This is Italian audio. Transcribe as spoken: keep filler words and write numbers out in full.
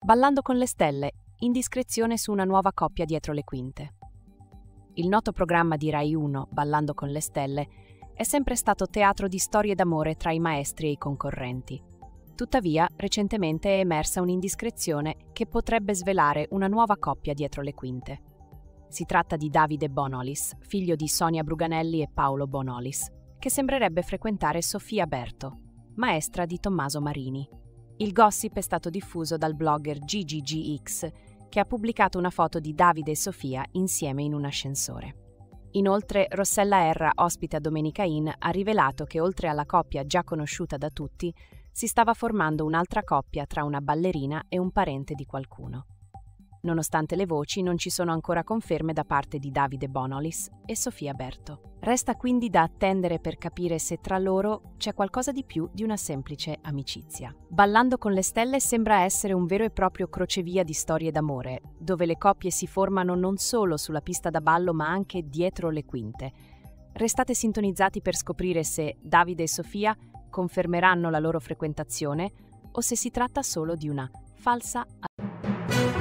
Ballando con le stelle, indiscrezione su una nuova coppia dietro le quinte. Il noto programma di Rai uno, Ballando con le stelle, è sempre stato teatro di storie d'amore tra i maestri e i concorrenti. Tuttavia, recentemente è emersa un'indiscrezione che potrebbe svelare una nuova coppia dietro le quinte. Si tratta di Davide Bonolis, figlio di Sonia Bruganelli e Paolo Bonolis, che sembrerebbe frequentare Sofia Berto, maestra di Tommaso Marini. Il gossip è stato diffuso dal blogger G G G X, che ha pubblicato una foto di Davide e Sofia insieme in un ascensore. Inoltre, Rossella Erra, ospite a Domenica In, ha rivelato che oltre alla coppia già conosciuta da tutti, si stava formando un'altra coppia tra una ballerina e un parente di qualcuno. Nonostante le voci, non ci sono ancora conferme da parte di Davide Bonolis e Sofia Berto. Resta quindi da attendere per capire se tra loro c'è qualcosa di più di una semplice amicizia. Ballando con le stelle sembra essere un vero e proprio crocevia di storie d'amore, dove le coppie si formano non solo sulla pista da ballo ma anche dietro le quinte. Restate sintonizzati per scoprire se Davide e Sofia confermeranno la loro frequentazione o se si tratta solo di una falsa